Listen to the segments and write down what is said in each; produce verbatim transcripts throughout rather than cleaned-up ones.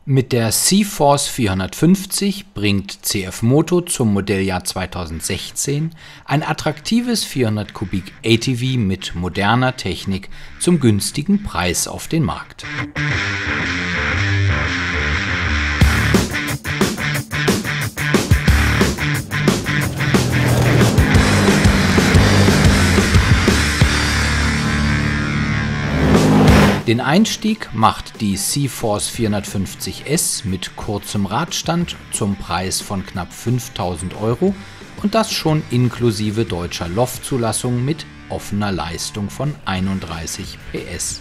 Mit der C-Force vierhundertfünfzig bringt C F Moto zum Modelljahr zweitausendsechzehn ein attraktives vierhundert Kubik A T V mit moderner Technik zum günstigen Preis auf den Markt. Den Einstieg macht die C-Force vierhundertfünfzig S mit kurzem Radstand zum Preis von knapp fünftausend Euro und das schon inklusive deutscher Loftzulassung mit offener Leistung von einunddreißig P S.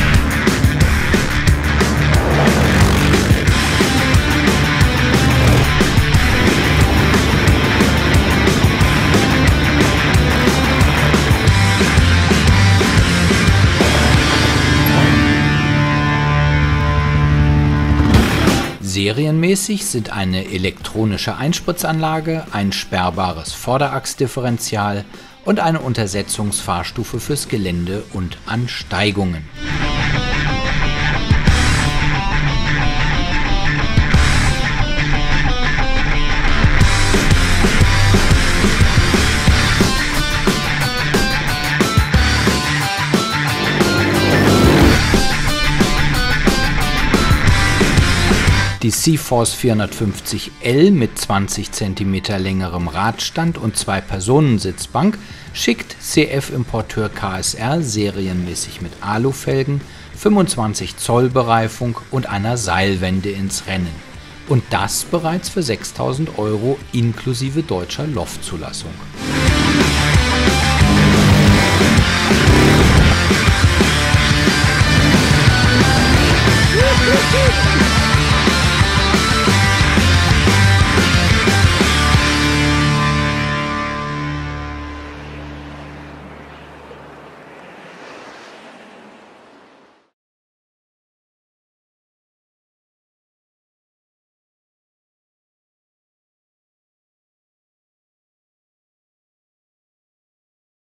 Serienmäßig sind eine elektronische Einspritzanlage, ein sperrbares Vorderachsdifferential und eine Untersetzungsfahrstufe fürs Gelände und an Steigungen. Die C-Force vierhundertfünfzig L mit zwanzig Zentimeter längerem Radstand und zwei Personensitzbank schickt C F-Importeur K S R serienmäßig mit Alufelgen, fünfundzwanzig Zoll Bereifung und einer Seilwende ins Rennen. Und das bereits für sechstausend Euro inklusive deutscher Loftzulassung.